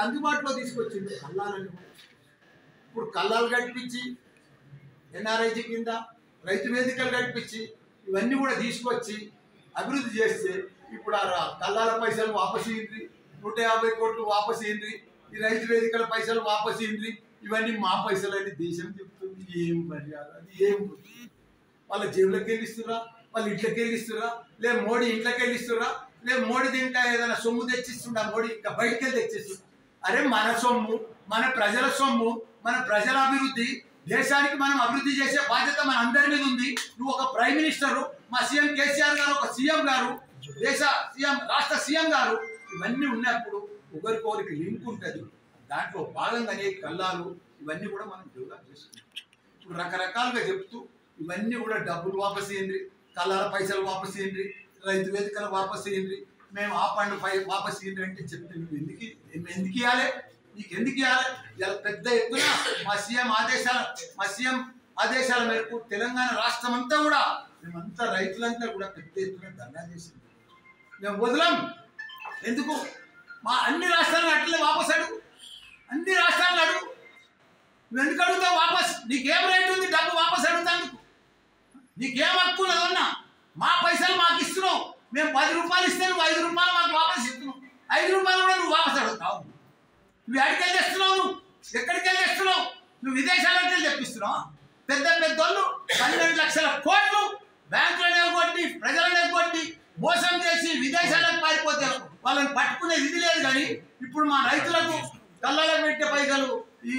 అందుబాటులో తీసుకొచ్చింది కల్లాలని. ఇప్పుడు కల్లాలు కట్టించి ఎన్ఆర్ఐజీ కింద రైతు వేదికలు కట్టించి ఇవన్నీ కూడా తీసుకొచ్చి అభివృద్ధి చేస్తే ఇప్పుడు ఆ కల్లాల పైసలు వాపసు ఇయ్యండి, 150 కోట్లు వాపసు ఇయ్యండి, ఈ రైతు వేదికల పైసలు వాపసు ఇయ్యండి, ఇవన్నీ మా పైసలు అని దేశం చెప్తుంది. ఏం మర్యాద, అది ఏం వాళ్ళ జేబులోకి వెళ్ళిస్తురా, వాళ్ళ ఇంట్లోకి వెళ్ళిస్తురా, లే మోడీ ఇంట్లోకి వెళ్ళిస్తురా, లే మోడీది ఇంకా ఏదైనా సొమ్ము తెచ్చిస్తుండ, మోడీ ఇంకా బయటికి వెళ్ళి తెచ్చిస్తుండ. అరే మన సొమ్ము, మన ప్రజల సొమ్ము, మన ప్రజల అభివృద్ధి, దేశానికి మనం అభివృద్ధి చేసే బాధ్యత మన అందరి మీద ఉంది. నువ్వు ఒక ప్రైమ్ మినిస్టరు, మా సీఎం కేసీఆర్ గారు, ఒక సీఎం గారు, దేశ సీఎం, రాష్ట్ర సీఎం గారు, ఇవన్నీ ఉన్నప్పుడు ఒకరికొకరికి లింక్ ఉంటుంది. దాంట్లో భాగంగానే కల్లాలు ఇవన్నీ కూడా మనం డెవలప్ చేసుకుంటాం. ఇప్పుడు రకరకాలుగా చెప్తూ ఇవన్నీ కూడా డబ్బులు వాపసు ఇయ్యండి, కల్లాల పైసలు వాపసు ఇయ్యండి, రైతు వేదికలు వాపసు ఇయ్యండి, మేము ఆ పండు వాపసు ఇయ్యండి అంటే చెప్తే నువ్వు ఎందుకు ఇవ్వాలి, నీకు ఎందుకు ఇవ్వాలి? ఇలా పెద్ద ఎత్తున మా సీఎం ఆదేశాల మేరకు తెలంగాణ రాష్ట్రం అంతా కూడా మేమంతా రైతులంతా కూడా పెద్ద ఎత్తున ధర్నా చేసింది. మేము వదలం. ఎందుకు? మా అన్ని రాష్ట్రాలను అట్లే వాపసు అడుగు, అన్ని రాష్ట్రాలను అడుగు. నువ్వు ఎందుకు అడుగుతావు వాపస్? నీకేం రేటు ఉంది డబ్బు వాపసు అడుగుతాందుకు? నీకేం హక్కు ఉన్నదన్నా? మా పైసలు మాకు ఇస్తున్నావు, మేము 10 రూపాయలు ఇస్తే నువ్వు 5 రూపాయలు మాకు వాపసు ఇస్తున్నావు, 5 రూపాయలు కూడా నువ్వు వాపసు అడుగుతావు. నువ్వు ఎక్కడికి తెస్తున్నావు? నువ్వు ఎక్కడికి వెళ్ళి తెస్తున్నావు? నువ్వు విదేశాలకు వెళ్ళి తెప్పిస్తున్నావు. పెద్ద పెద్దోళ్ళు 12 లక్షల కోట్లు బ్యాంకులను ఎగ్గొట్టి, ప్రజలను ఎగ్గొట్టి, మోసం చేసి విదేశాలకు పారిపోతే వాళ్ళని పట్టుకునేది ఇది లేదు. కానీ ఇప్పుడు మా రైతులకు కళ్ళలకు పెట్టే పైసలు, ఈ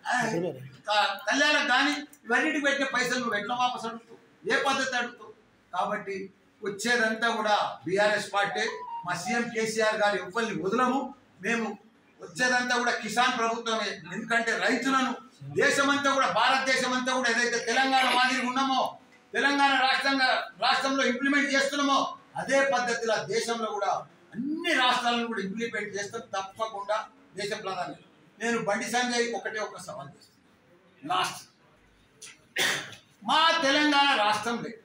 కళ్యాణకు కానీ ఇవన్నిటికి పెట్టే పైసలు నువ్వు ఎట్లా వాపసు అడుగుతావు? ఏ పద్ధతి అడుగుతావు? కాబట్టి వచ్చేదంతా కూడా బీఆర్ఎస్ పార్టీ, మా సీఎం కేసీఆర్ గారు ఎవ్వరిని వదలము. మేము వచ్చేదంతా కూడా కిసాన్ ప్రభుత్వమే. ఎందుకంటే రైతులను దేశమంతా కూడా, భారతదేశం అంతా కూడా ఏదైతే తెలంగాణ మాదిరి ఉన్నామో, తెలంగాణ రాష్ట్రంలో ఇంప్లిమెంట్ చేస్తున్నామో అదే పద్ధతిలో దేశంలో కూడా అన్ని రాష్ట్రాలను కూడా ఇంప్లిమెంట్ చేస్తాం తప్పకుండా. దేశ ప్రధాని నేను బండి సంజయ్ ఒక సవాల్ చేస్తాను. లాస్ట్ మా తెలంగాణ రాష్ట్రం లెక్క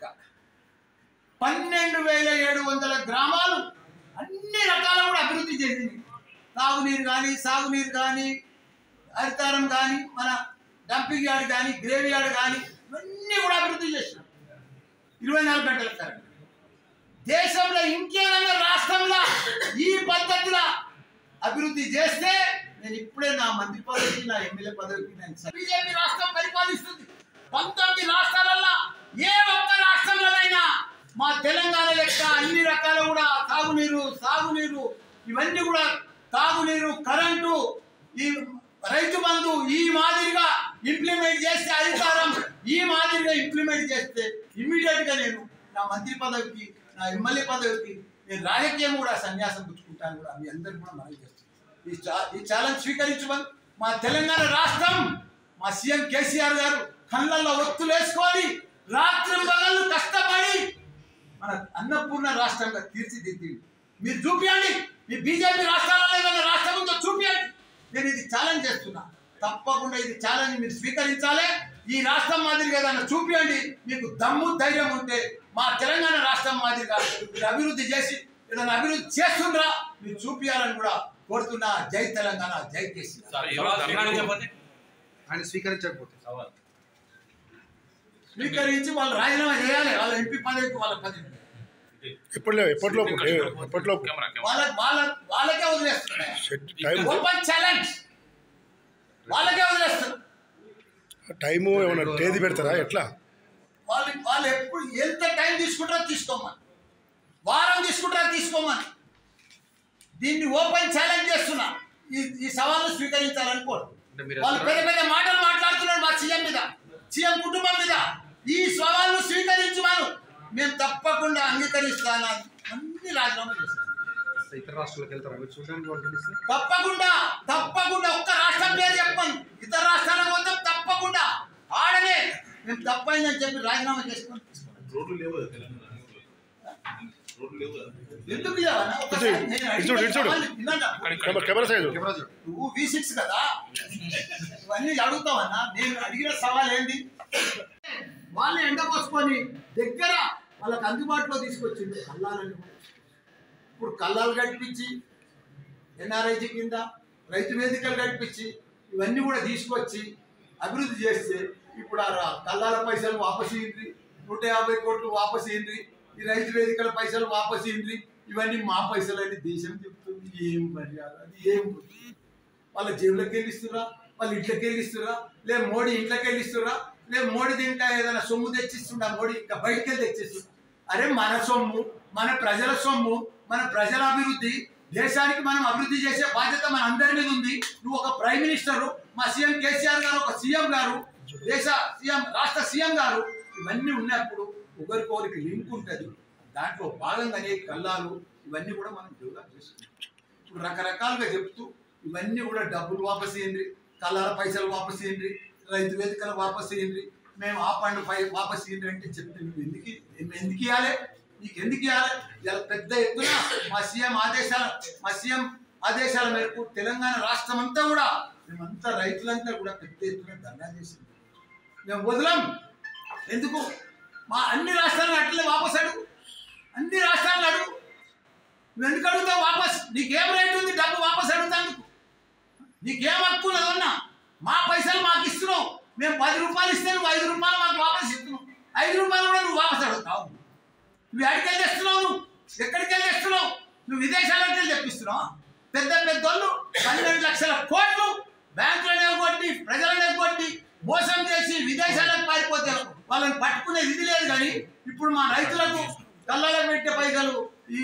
12,700 గ్రామాలు అన్ని రకాల కూడా అభివృద్ధి చేసింది. తాగునీరు కానీ, సాగునీరు కానీ, హరితారం కానీ, మన డంపింగ్ యార్డ్ కానీ, గ్రేవ్ యార్డ్ కానీ, ఇవన్నీ కూడా అభివృద్ధి చేసినాం. 24 గంటల కరెంట్. దేశంలో ఇంకేదైనా రాష్ట్రంలో ఈ పద్ధతిలో అభివృద్ధి చేస్తే నేను ఇప్పుడే నా మంత్రి పదవికి, నా ఎమ్మెల్యే పదవికి నేను బీజేపీ రాష్ట్రం పరిపాలిస్తుంది. 19 రాష్ట్రాలలో ఏ ఒక్క రాష్ట్రంలోనైనా మా తెలంగాణ లెక్క అన్ని రకాల కూడా తాగునీరు, సాగునీరు, ఇవన్నీ కూడా తాగునీరు, కరెంటు, ఈ రైతు బంధు ఈ మాదిరిగా ఇంప్లిమెంట్ చేస్తే, అధికారం ఈ మాదిరిగా ఇంప్లిమెంట్ చేస్తే ఇమ్మీడియట్గా నేను నా మంత్రి పదవికి, నా ఎమ్మెల్యే పదవికి నేను రాజకీయం కూడా సన్యాసం పుచ్చుకుంటాను కూడా మీ అందరికీ కూడా మనం చేస్తాను. ఈ ఛాలెంజ్ స్వీకరించమని మా తెలంగాణ రాష్ట్రం, మా సీఎం కేసీఆర్ గారు కళ్ళల్లో ఒత్తులు వేసుకొని రాత్రి పగళ్ళు కష్టపడి మన అన్నపూర్ణ రాష్ట్రంగా తీర్చిదిద్ది మీరు చూపించండి. మీ బీజేపీ రాష్ట్రాలలో ఏదైనా రాష్ట్రం ఉందో చూపించండి. నేను ఇది ఛాలెంజ్ చేస్తున్నా. తప్పకుండా ఇది ఛాలెంజ్ మీరు స్వీకరించాలి. ఈ రాష్ట్రం మాదిరిగా ఏదైనా చూపించండి. మీకు దమ్ము ధైర్యం ఉంటే మా తెలంగాణ రాష్ట్రం మాదిరిగా మీరు అభివృద్ధి చేసి ఏదైనా అభివృద్ధి చేస్తుండ్రా మీరు చూపించాలని కూడా కోరుతున్నా. జై తెలంగాణ, జై కేసీఆర్. ఆయన స్వీకరించకపోతే స్వీకరించి వాళ్ళు రాజీనామా చేయాలి. వాళ్ళ ఎంపీ పదవికి, వాళ్ళ పదవి వాళ్ళకే వదిలేస్తున్నారు. ఓపెన్ ఛాలెంజ్ వాళ్ళకే వదిలేస్తారు. టైము ఏమన్నా తేదీ పెడతారా? ఎట్లా వాళ్ళు ఎప్పుడు ఎంత టైం తీసుకుంటారో తీసుకోమని, వారం తీసుకుంటారో తీసుకోమని దీన్ని ఓపెన్ ఛాలెంజ్ చేస్తున్నా. ఈ సవాళ్ళు స్వీకరించాలని కోరు. వాళ్ళు పెద్ద పెద్ద మాటలు మాట్లాడుతున్నారు మా సీఎం మీద, సీఎం కుటుంబం మీద. ఈ సవాళ్ళు స్వీకరించమను, మేము తప్పకుండా అంగీకరిస్తాను. అన్ని రాజీనామా చేస్తాం. ఇతర రాష్ట్రాలకు వెళ్తారు చూడడానికి. తప్పకుండా ఒక్క రాష్ట్రం పేరు చెప్పను. ఇతర రాష్ట్రాలకు మొత్తం తప్పకుండా ఆడనే మేము తప్పైందని చెప్పి రాజీనామా చేసుకుని ఎందుకు నువ్వు V6 కదా, ఇవన్నీ అడుగుతావన్నా. నేను అడిగిన సవాల్ ఏంటి? వాళ్ళని ఎండపోసుకొని దగ్గర వాళ్ళకి అందుబాటులో తీసుకొచ్చింది కల్లాలని. ఇప్పుడు కల్లాలు కట్టించి ఎన్ఆర్ఐజీ కింద రైతు వేదికలు కల్పించి ఇవన్నీ కూడా తీసుకొచ్చి అభివృద్ధి చేస్తే ఇప్పుడు ఆ కల్లాల పైసలు వాపసు ఇయ్యండి, 150 కోట్లు వాపసు ఇయ్యండి, ఈ రైతు వేదికల పైసలు వాపసు ఇయ్యండి, ఇవన్నీ మా పైసలు అని దేశం చెప్తుంది. ఏం మర్యాద, అది ఏం వాళ్ళ జేబులోకి వెళ్ళిస్తురా, వాళ్ళ ఇంట్లోకి వెళ్ళిస్తురా, లే మోడీ ఇంట్లోకి వెళ్ళిస్తురా, లే మోడీ ఇంకా ఏదైనా సొమ్ము తెచ్చిస్తుండ, మోడీ ఇంకా బయటికి వెళ్ళి తెచ్చిస్తుండ. అరే మన సొమ్ము, మన ప్రజల సొమ్ము, మన ప్రజల అభివృద్ధి, దేశానికి మనం అభివృద్ధి చేసే బాధ్యత మన అందరి మీద ఉంది. నువ్వు ఒక ప్రైమ్ మినిస్టరు, మా సీఎం కేసీఆర్ గారు, ఒక సీఎం గారు, దేశ సీఎం, రాష్ట్ర సీఎం గారు, ఇవన్నీ ఉన్నప్పుడు ఒకరికొకరికి లింక్ ఉంటుంది. దాంట్లో భాగంగానే కల్లాలు ఇవన్నీ కూడా మనం డెవలప్ చేసుకుంటాం. ఇప్పుడు రకరకాలుగా చెప్తూ ఇవన్నీ కూడా డబ్బులు వాపసు ఇయ్యండి, కల్లాల పైసలు వాపసు ఇయ్యండి, రైతు వేదికలు వాపసు ఇయ్యండి, మేము ఆ పండు వాపసు ఇయ్యండి అంటే చెప్తే నువ్వు ఎందుకు ఇవ్వాలి? నీకు ఎందుకు ఇవ్వాలి? ఇలా పెద్ద ఎత్తున మా సీఎం ఆదేశాల మేరకు తెలంగాణ రాష్ట్రం అంతా కూడా మేమంతా రైతులంతా కూడా పెద్ద ఎత్తున ధర్నా చేసింది. మేము వదలం. ఎందుకు? మా అన్ని రాష్ట్రాలను అట్లే వాపసు అడుగు, అన్ని రాష్ట్రాలను అడుగు. నువ్వు ఎందుకు అడుగుతావు వాపస్? నీకేం రేటు ఉంది డబ్బు వాపసు అడుగుతాను? నీకేం హక్కు లేదన్నా? మా పైసలు మాకు ఇస్తున్నావు, మేము 10 రూపాయలు ఇస్తే నువ్వు 5 రూపాయలు మాకు వాపసు ఇస్తున్నావు, 5 రూపాయలు కూడా నువ్వు వాపసు అడుగుతావు. నువ్వు ఎక్కడికి వెళ్ళి తెస్తున్నావు? నువ్వు ఎక్కడికి వెళ్ళి తెస్తున్నావు? నువ్వు విదేశాలకు వెళ్ళి తెప్పిస్తున్నావు. పెద్ద పెద్దోళ్ళు 12 లక్షల కోట్లు బ్యాంకులను ఎగ్గొట్టి, ప్రజలను ఎగ్గొట్టి, మోసం చేసి విదేశాలకు పారిపోతే వాళ్ళని పట్టుకునే ఇది లేదు. కానీ ఇప్పుడు మా రైతులకు కళ్ళాలకు పెట్టే పైసలు, ఈ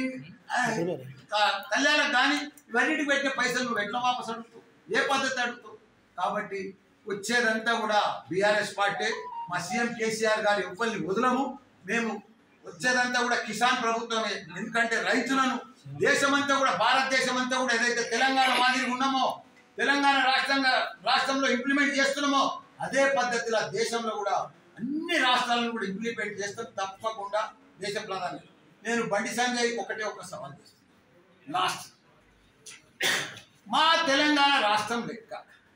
కళ్యాణకు కానీ ఇవన్నిటికి పెట్టే పైసలు నువ్వు ఎట్లా వాపసు అడుగుతావు? ఏ పద్ధతి అడుగుతావు? కాబట్టి వచ్చేదంతా కూడా బీఆర్ఎస్ పార్టీ, మా సీఎం కేసీఆర్ గారు ఎవ్వరిని వదలము. మేము వచ్చేదంతా కూడా కిసాన్ ప్రభుత్వమే. ఎందుకంటే రైతులను దేశమంతా కూడా, భారతదేశం అంతా కూడా ఏదైతే తెలంగాణ మాదిరిగా ఉన్నామో, తెలంగాణ రాష్ట్రంలో ఇంప్లిమెంట్ చేస్తున్నామో అదే పద్ధతిలో దేశంలో కూడా అన్ని రాష్ట్రాలను కూడా ఇంప్లిమెంట్ చేస్తాం తప్పకుండా. దేశ ప్రధాని నేను బండి సంజయ్ ఒక సవాల్ చేస్తాను. లాస్ట్ మా తెలంగాణ రాష్ట్రం లెక్క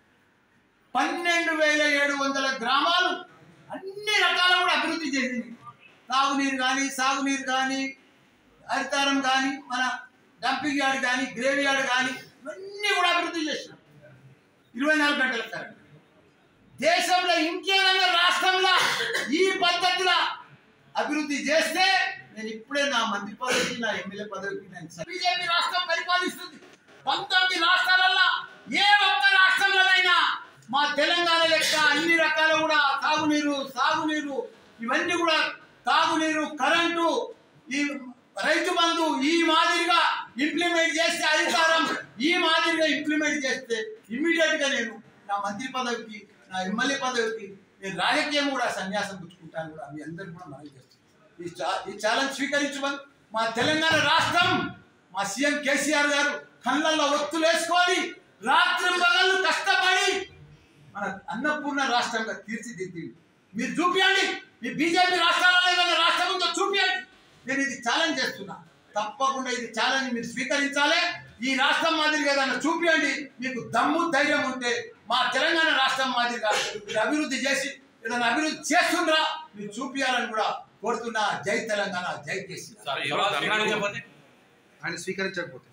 12,700 గ్రామాలు అన్ని రకాల కూడా అభివృద్ధి చేసింది. తాగునీరు కానీ, సాగునీరు కానీ, హరితారం కానీ, మన డంపింగ్ యార్డ్ కానీ, గ్రేవ్ యార్డ్ కానీ, ఇవన్నీ కూడా అభివృద్ధి చేసినాం. 24 గంటల కరెంట్. దేశంలో ఇంకేదైనా రాష్ట్రంలో ఈ పద్ధతిలో అభివృద్ధి చేస్తే నేను ఇప్పుడే నా మంత్రి పదవికి, నా ఎమ్మెల్యే పదవికి నేను బీజేపీ రాష్ట్రం పరిపాలిస్తుంది. 19 రాష్ట్రాలలో ఏ ఒక్క రాష్ట్రంలోనైనా మా తెలంగాణ లెక్క అన్ని రకాల కూడా తాగునీరు, సాగునీరు, ఇవన్నీ కూడా తాగునీరు, కరెంటు, ఈ రైతు బంధు ఈ మాదిరిగా ఇంప్లిమెంట్ చేస్తే, అధికారం ఈ మాదిరిగా ఇంప్లిమెంట్ చేస్తే ఇమ్మీడియట్ గా నేను నా మంత్రి పదవికి, నా ఎమ్మెల్యే పదవికి నేను రాజకీయం కూడా సన్యాసం పుచ్చుకుంటాను కూడా మీ అందరికీ కూడా మనం చేస్తాను. ఈ ఛాలెంజ్ స్వీకరించమని మా తెలంగాణ రాష్ట్రం, మా సీఎం కేసీఆర్ గారు కళ్ళల్లో ఒత్తులు వేసుకొని రాత్రి పగళ్ళు కష్టపడి మన అన్నపూర్ణ రాష్ట్రంగా తీర్చిదిద్ది. మీరు చూపించండి, మీ బీజేపీ రాష్ట్రాలలో ఏదైనా రాష్ట్రం ఉందో చూపించండి. నేను ఇది ఛాలెంజ్ చేస్తున్నా. తప్పకుండా ఇది ఛాలెంజ్ మీరు స్వీకరించాలి. ఈ రాష్ట్రం మాదిరిగా ఏదైనా చూపించండి. మీకు దమ్ము ధైర్యం ఉంటే మా తెలంగాణ రాష్ట్రం మాదిరిగా మీరు అభివృద్ధి చేసి ఏదైనా అభివృద్ధి చేస్తుండ్రా మీరు చూపించాలని కూడా కోరుతున్నా. జై తెలంగాణ, జై కేసీఆర్. ఆయన స్వీకరించకపోతే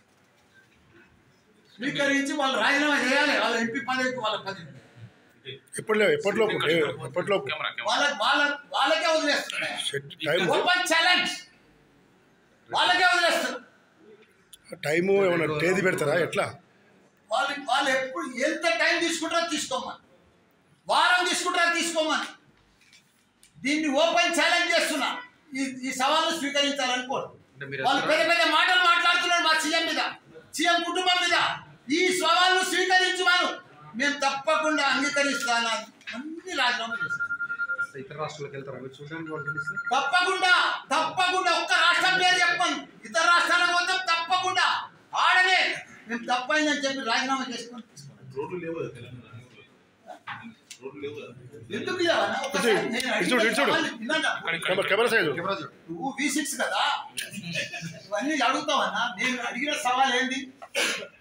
స్వీకరించి వాళ్ళు రాజీనామా చేయాలి. వాళ్ళ ఎంపీ పదవికి, వాళ్ళ పదవి ఎప్పటిలోపు వాళ్ళకే వదిలేస్తున్నారు. ఓపెన్ ఛాలెంజ్ వాళ్ళకే వదిలేస్తారు. టైము ఏమన్నా తేదీ పెడతారా? ఎట్లా? వాళ్ళు ఎప్పుడు ఎంత టైం తీసుకుంటారో తీసుకోమని, వారం తీసుకుంటారో తీసుకోమని దీన్ని ఓపెన్ ఛాలెంజ్ చేస్తున్నా. ఈ సవాళ్ళు స్వీకరించాలనుకోరు. వాళ్ళు పెద్ద పెద్ద మాటలు మాట్లాడుతున్నారు మా సీఎం మీద, సీఎం కుటుంబం మీద. ఈ సవాళ్ళు స్వీకరించమను, మేము తప్పకుండా అంగీకరిస్తాను. అన్ని రాజీనామా చేస్తాం. ఇతర రాష్ట్రాలకు వెళ్తారా మీరు చూడడానికి? వాళ్ళు పిలిస్తే తప్పకుండా ఒక్క రాష్ట్రం పేరు చెప్పను. ఇతర రాష్ట్రాలకు పోతాం తప్పకుండా. ఆడనే మేము తప్పైందని చెప్పి రాజీనామా చేసుకొని ఎందుకు నువ్వు V6 కదా, ఇవన్నీ అడుగుతావన్నా. నేను అడిగిన సవాల్ ఏంటి?